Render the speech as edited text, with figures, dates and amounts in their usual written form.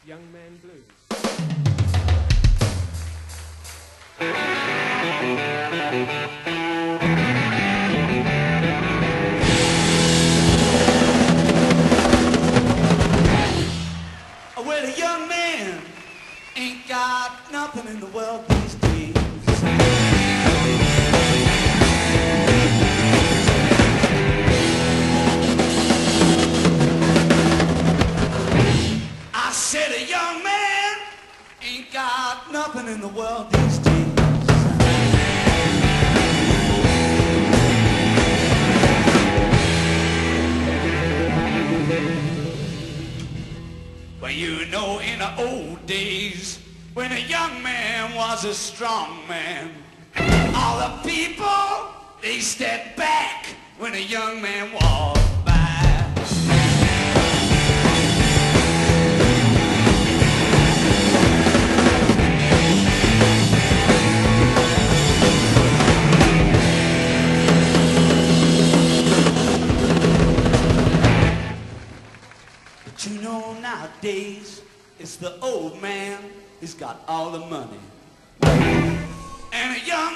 Young Man Blues. Well, a young man ain't got nothing in the world these days. I said a young man ain't got nothing in the world these days. Well, you know, in the old days, when a young man was a strong man, all the people, they stepped back when a young man walked by. But you know, nowadays, it's the old man who's got all the money. And a young